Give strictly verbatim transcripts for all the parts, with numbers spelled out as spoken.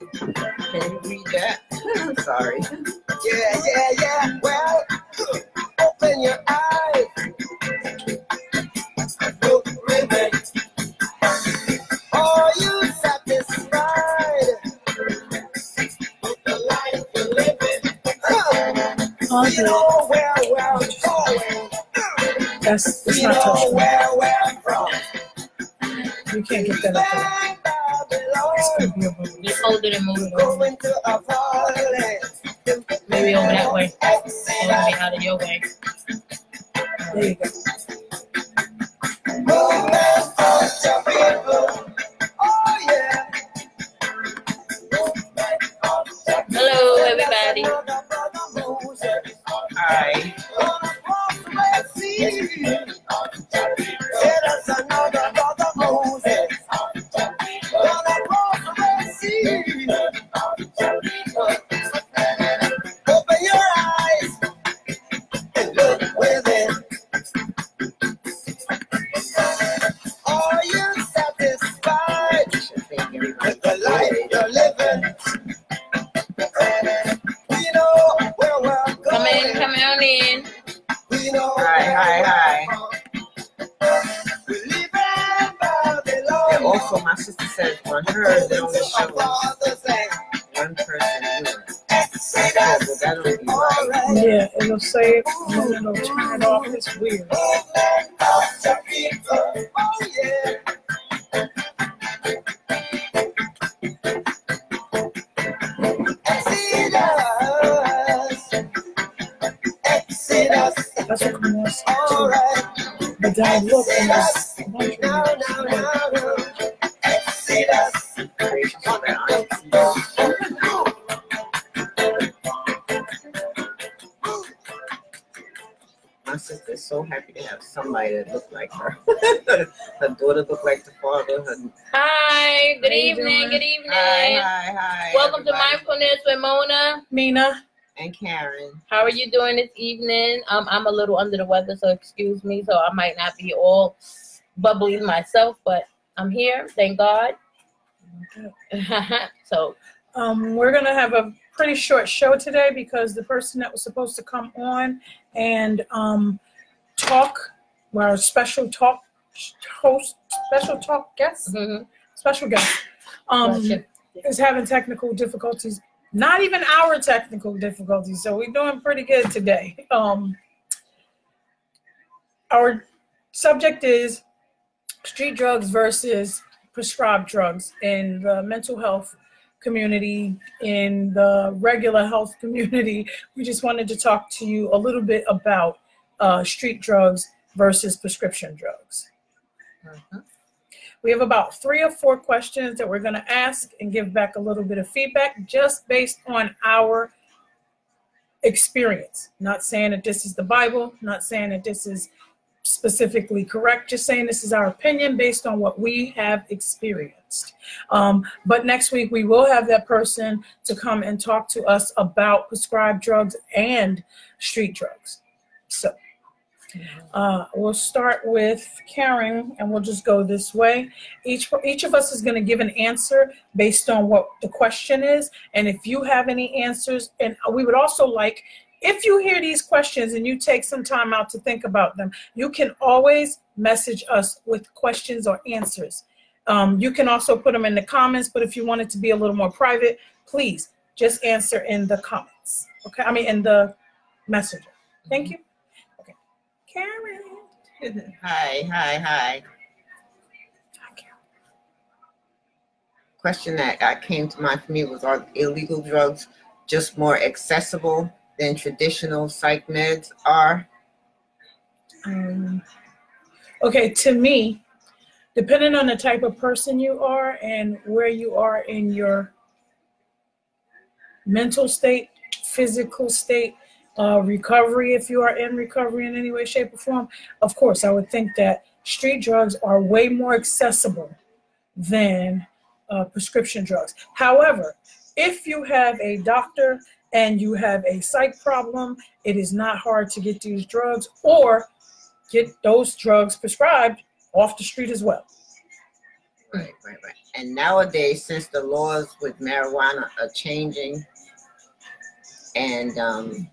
Can you read that? I'm sorry. Yeah, yeah, yeah. Well, open your eyes. Look living. Are you satisfied with the life you're living? Uh, you know where we're going. That's, that's You not know touching. where we're from. You can't get that up there. It's gonna be over. Just hold it and move it over. Going to a party. Maybe over that way. So it'll be out of your way. There you go. Movement of the people. Oh yeah. Hello, everybody. Hi. Open your eyes and look within. Are you satisfied with the life you're living? We know where we're going. Come in, come on in. We know hi, hi, hi. We live in Babylon. And also, my sister said on hers, it only shows one person doing it. But that don't be right. Yeah, it'll say it and then it'll turn it off. It's weird. Oh, yeah. Exodus. That's what Camille said All too. right. But then I look and there's a bunch Now, of now, now, now. Exodus. My sister's so happy to have somebody that look like her. Her daughter look like the father. Her... Hi, good How you evening, doing? good evening. Hi, hi, hi. Welcome everybody. to Mindfulness with Mona. Mina. And Karen. How are you doing this evening? Um, I'm a little under the weather, so excuse me. So I might not be all bubbly myself, but I'm here. Thank God. So Um, we're gonna have a pretty short show today because the person that was supposed to come on and um, talk, well, our special talk host, special talk guest, mhm. special guest, um, Gotcha. is having technical difficulties. Not even our technical difficulties, so we're doing pretty good today. Um, our subject is street drugs versus prescribed drugs in the mental health community, in the regular health community. We just wanted to talk to you a little bit about uh, street drugs versus prescription drugs. Mhm. We have about three or four questions that we're going to ask and give back a little bit of feedback just based on our experience. Not saying that this is the Bible, not saying that this is specifically correct, just saying this is our opinion based on what we have experienced. Um, but next week we will have that person to come and talk to us about prescribed drugs and street drugs. So uh, we'll start with Karen and we'll just go this way. Each, each of us is going to give an answer based on what the question is. And if you have any answers, and we would also like, if you hear these questions and you take some time out to think about them, you can always message us with questions or answers. Um, you can also put them in the comments, but if you want it to be a little more private, please just answer in the comments. Okay, I mean in the messenger. Thank you. Okay, Karen. Hi, hi, hi. Hi, Karen. Question that uh, came to mind for me was, are illegal drugs just more accessible than traditional psych meds are? Um, okay, to me, depending on the type of person you are and where you are in your mental state, physical state, uh, recovery, if you are in recovery in any way, shape, or form, of course, I would think that street drugs are way more accessible than uh, prescription drugs. However, if you have a doctor and you have a psych problem, it is not hard to get these drugs or get those drugs prescribed off the street as well. Right, right, right. And nowadays, since the laws with marijuana are changing, and um,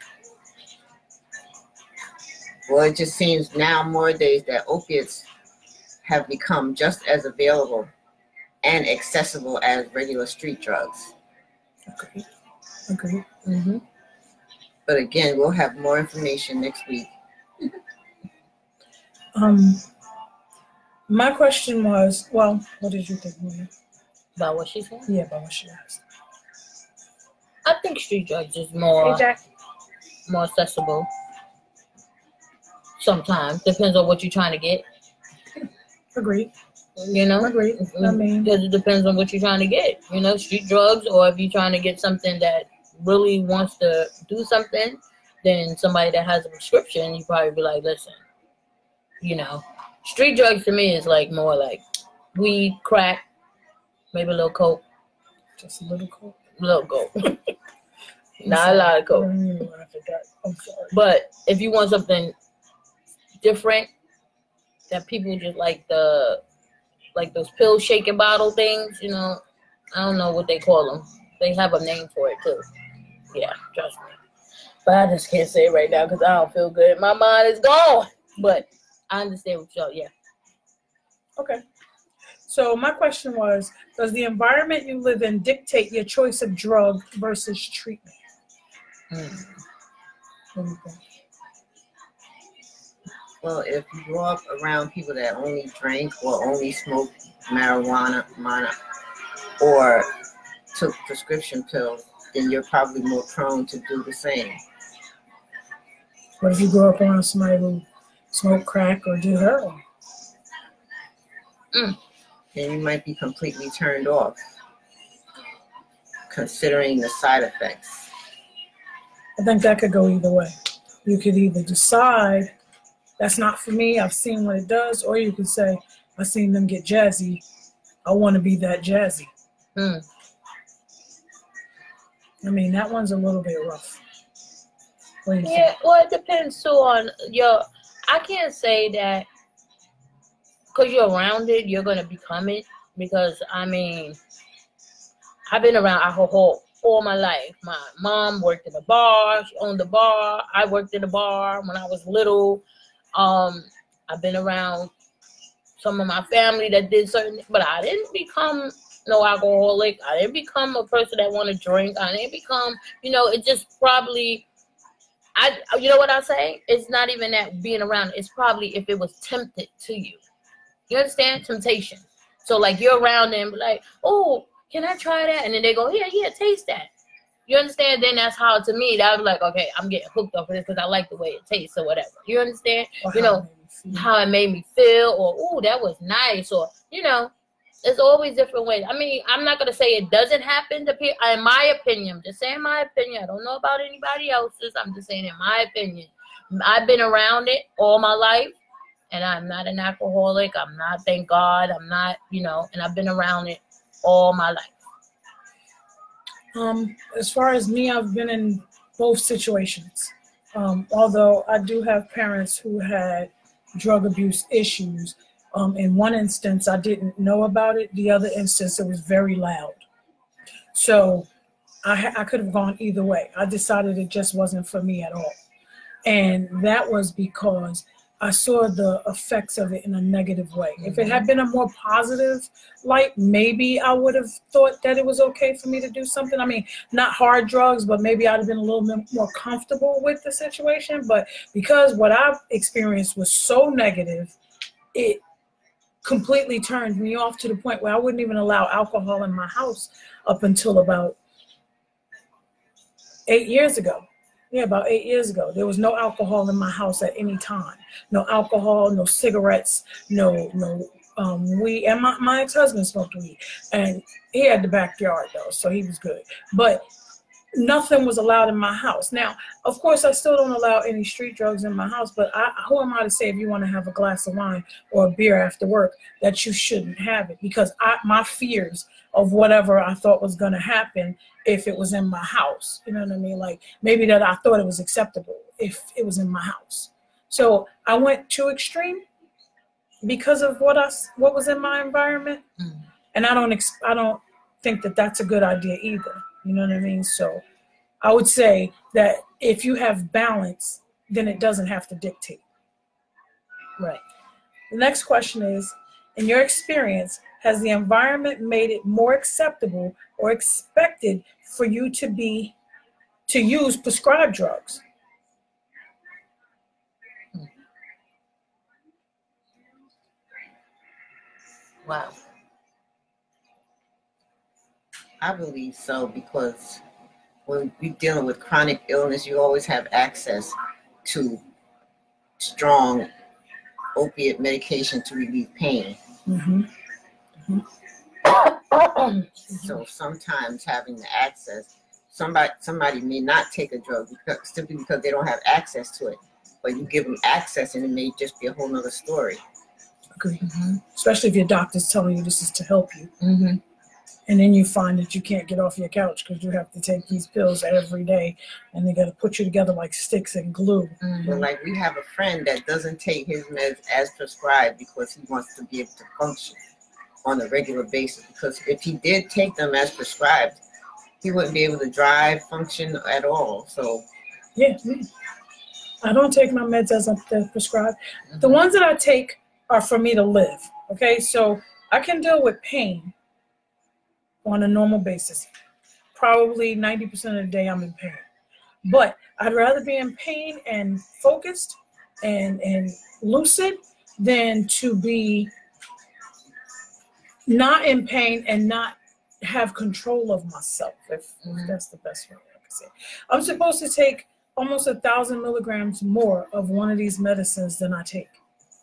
well, it just seems now more days that opiates have become just as available and accessible as regular street drugs. Okay. Okay. Mm-hmm. But again, we'll have more information next week. Um, my question was, well, what did you think, Mia? About what she said? Yeah, about what she asked. I think street drugs is more, Hey, Jack. more accessible. Sometimes. Depends on what you're trying to get. Agreed. You know? Agreed. I mean, because it depends on what you're trying to get. You know, street drugs, or if you're trying to get something that really wants to do something, then somebody that has a prescription, you probably be like, listen, you know, street drugs to me is like more like weed, crack, maybe a little coke. just a little cold. A little coke. Not a lot of coke. I'm sorry. But if you want something different, that people just like the, like those pill shaking bottle things, you know, I don't know what they call them. They have a name for it too. Yeah, trust me. But I just can't say it right now because I don't feel good. My mind is gone. But I understand what y'all, yeah. Okay. So my question was, does the environment you live in dictate your choice of drug versus treatment? Mm. What do you think? Well, if you grow up around people that only drank or only smoked marijuana, marijuana or took prescription pills, then you're probably more prone to do the same. What if you grow up around somebody who smoked crack or do heroin? Mm. Then you might be completely turned off, considering the side effects. I think that could go either way. You could either decide, that's not for me, I've seen what it does, or you could say, I've seen them get jazzy, I want to be that jazzy. Mm. I mean, that one's a little bit rough. What do you Yeah, think? well, it depends too on your, I can't say that because you're around it, you're going to become it. Because, I mean, I've been around alcohol all my life. My mom worked in a bar. She owned a bar. I worked in a bar when I was little. Um, I've been around some of my family that did certain, but I didn't become no alcoholic. I didn't become a person that want to drink. I didn't become, you know, it just probably, I, you know what I say? It's not even that being around. It's probably if it was tempted to you. You understand? Temptation. So like you're around them, like, oh, can I try that? And then they go, yeah, yeah, taste that. You understand? Then that's how, to me, that was like, okay, I'm getting hooked up with this because I like the way it tastes or whatever. You understand? Or you know, how it made me feel, or, oh, that was nice, or, you know, it's always different ways. I mean, I'm not going to say it doesn't happen to people. In my opinion, I'm just saying my opinion. I don't know about anybody else's. I'm just saying in my opinion. I've been around it all my life, and I'm not an alcoholic. I'm not, thank God. I'm not, you know, and I've been around it all my life. Um, as far as me, I've been in both situations. Um, although I do have parents who had drug abuse issues. Um, in one instance, I didn't know about it. The other instance, it was very loud. So I, I could have gone either way. I decided it just wasn't for me at all. And that was because I saw the effects of it in a negative way. If it had been a more positive light, maybe I would have thought that it was okay for me to do something. I mean, not hard drugs, but maybe I'd have been a little bit more comfortable with the situation. But because what I've experienced was so negative, it completely turned me off to the point where I wouldn't even allow alcohol in my house up until about eight years ago. Yeah, about eight years ago. There was no alcohol in my house at any time. No alcohol, no cigarettes, no no um, weed. And my, my ex-husband smoked weed. And he had the backyard, though, so he was good. But nothing was allowed in my house. Now, of course, I still don't allow any street drugs in my house, but I, who am I to say if you want to have a glass of wine or a beer after work that you shouldn't have it? Because I, my fears of whatever I thought was going to happen if it was in my house, you know what I mean? Like maybe that I thought it was acceptable if it was in my house. So I went too extreme because of what I, what was in my environment. Mm. And I don't, ex- I don't think that that's a good idea either. You know what I mean? So I would say that if you have balance, then it doesn't have to dictate. Right. The next question is, in your experience, has the environment made it more acceptable or expected for you to be, to use prescribed drugs? Wow. I believe so, because when you're dealing with chronic illness, you always have access to strong opiate medication to relieve pain. Mm-hmm. Mm-hmm. So sometimes having the access, somebody somebody may not take a drug because, simply because they don't have access to it, but you give them access and it may just be a whole nother story. Agree. Mm-hmm. Especially if your doctor's telling you this is to help you. Mm-hmm. And then you find that you can't get off your couch because you have to take these pills every day, and they got to put you together like sticks and glue. Mm-hmm. But like, we have a friend that doesn't take his meds as prescribed because he wants to be able to function on a regular basis. Because if he did take them as prescribed, he wouldn't be able to drive, function at all. So yeah, I don't take my meds as I'm prescribed. Mm-hmm. The ones that I take are for me to live. Okay, so I can deal with pain on a normal basis. Probably ninety percent of the day I'm in pain. But I'd rather be in pain and focused and, and lucid than to be not in pain and not have control of myself, if, Mm-hmm. if that's the best way I can say. I'm supposed to take almost a thousand milligrams more of one of these medicines than I take.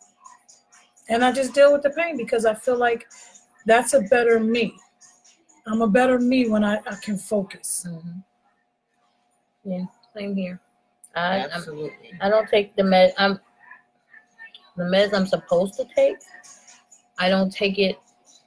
And I just deal with the pain because I feel like that's a better me. I'm a better me when I, I can focus. Mm-hmm. Yeah, same here. I I'm, absolutely. I don't take the med. I'm the meds I'm supposed to take. I don't take it.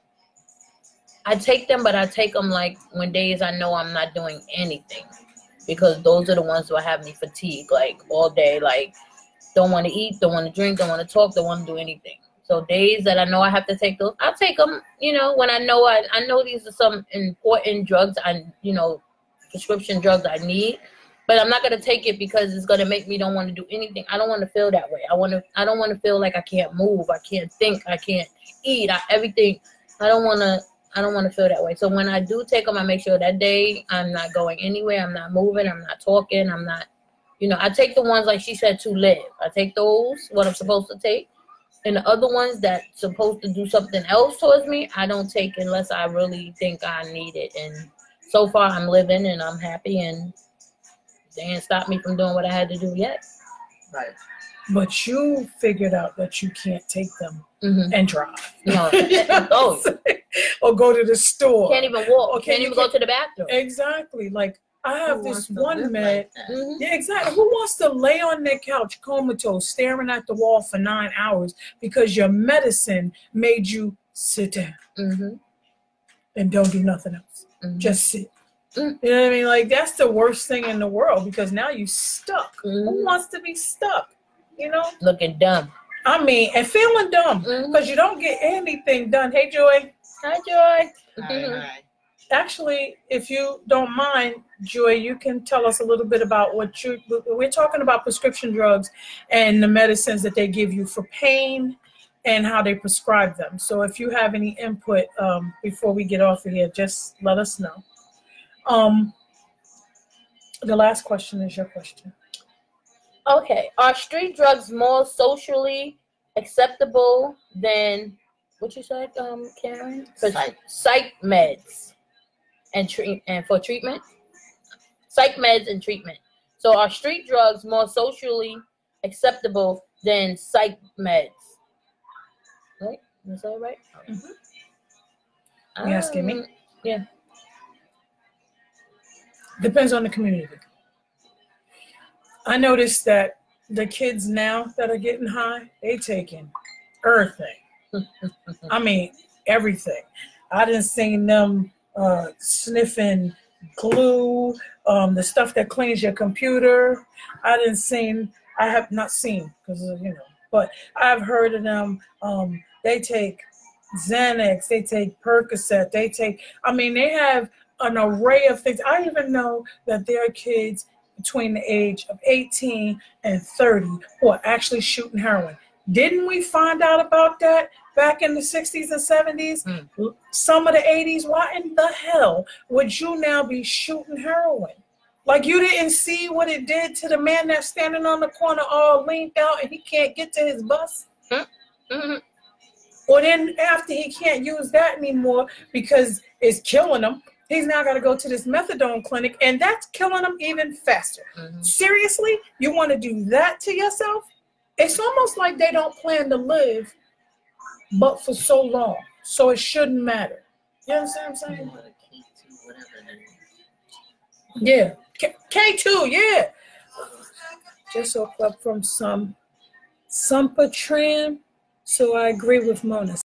I take them, but I take them like when days I know I'm not doing anything, because those are the ones that have me fatigued, like all day, like don't want to eat, don't want to drink, don't want to talk, don't want to do anything. So days that I know I have to take those, I'll take them, you know, when I know I, I know these are some important drugs, I, you know, prescription drugs I need, but I'm not going to take it because it's going to make me don't want to do anything. I don't want to feel that way. I want to, I don't want to feel like I can't move. I can't think. I can't eat. I, everything. I don't want to, I don't want to feel that way. So when I do take them, I make sure that day I'm not going anywhere. I'm not moving. I'm not talking. I'm not, you know, I take the ones like she said to live. I take those, what I'm supposed to take. And the other ones that supposed to do something else towards me, I don't take unless I really think I need it. And so far, I'm living and I'm happy, and they ain't stopped me from doing what I had to do yet. Right. But you figured out that you can't take them Mm-hmm. and drive. No, oh. Or go to the store. Can't even walk. Or Can't you even go to the bathroom. Exactly. Like, I have Who this wants to one live med. like that? Mm-hmm. Yeah, exactly. Who wants to lay on their couch comatose, staring at the wall for nine hours because your medicine made you sit down Mm-hmm. and don't do nothing else? Mm-hmm. Just sit. Mm. You know what I mean? Like, that's the worst thing in the world, because now you stuck. Mm-hmm. Who wants to be stuck? You know? Looking dumb. I mean, and feeling dumb because Mm-hmm. you don't get anything done. Hey, Joy. Hi, Joy. Hi, Mm-hmm. hi. Actually, if you don't mind, Joy, you can tell us a little bit about what you, we're talking about prescription drugs and the medicines that they give you for pain and how they prescribe them. So if you have any input um, before we get off of here, just let us know. Um, the last question is your question. Okay. Are street drugs more socially acceptable than what you said, um, Karen? Psych. Psych meds and treat and for treatment. Psych meds and treatment. So are street drugs more socially acceptable than psych meds? Right? Is that right? Mm-hmm. You asking me? Um, Yeah. Depends on the community. I noticed that the kids now that are getting high, they taking everything. I mean, everything. I didn't see them uh, sniffing glue, um, the stuff that cleans your computer. I didn't see, I have not seen, because, you know, but I've heard of them. Um, they take Xanax, they take Percocet, they take, I mean, they have an array of things. I even know that there are kids between the age of eighteen and thirty who are actually shooting heroin. Didn't we find out about that back in the sixties and seventies? Mm. Some of the eighties? Why in the hell would you now be shooting heroin? Like, you didn't see what it did to the man that's standing on the corner all leaned out and he can't get to his bus? Mm-hmm. Or then after he can't use that anymore because it's killing him, he's now got to go to this methadone clinic, and that's killing him even faster. Mm-hmm. Seriously? You want to do that to yourself? It's almost like they don't plan to live but for so long, so it shouldn't matter. You understand what I'm saying? Yeah. K two, yeah. Just woke up from some Sumpatran, so I agree with Mona.